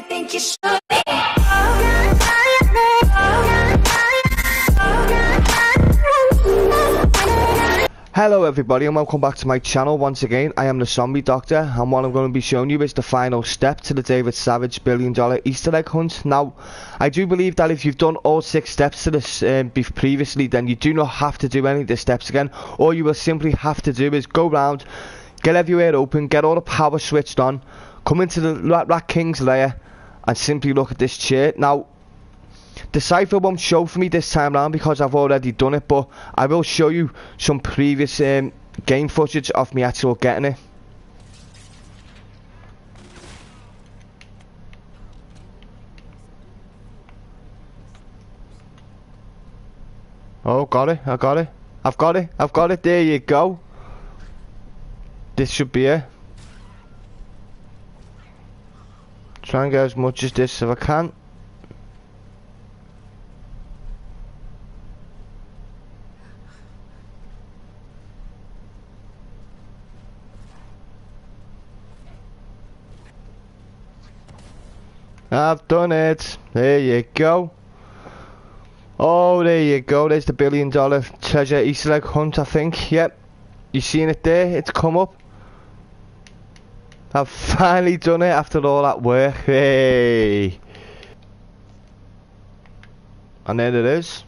think you should. Hello everybody and welcome back to my channel. Once again, I am the Zombie Doctor, and what I'm going to be showing you is the final step to the David Savage $1 billion Easter egg hunt. Now, I do believe that if you've done all 6 steps to this previously, then you do not have to do any of the steps again. All you will simply have to do is go round, get everywhere open, get all the power switched on, come into the Rat King's lair and simply look at this chair. Now, the cipher won't show for me this time round because I've already done it, but I will show you some previous game footage of me actual getting it. Oh, got it, I got it. I've got it, there you go. This should be it. Try and get as much as this if I can. I've done it. There you go. Oh, there you go. There's the $1 billion treasure Easter egg hunt, I think. Yep. You seen it there? It's come up. I've finally done it after all that work. Hey. And there it is.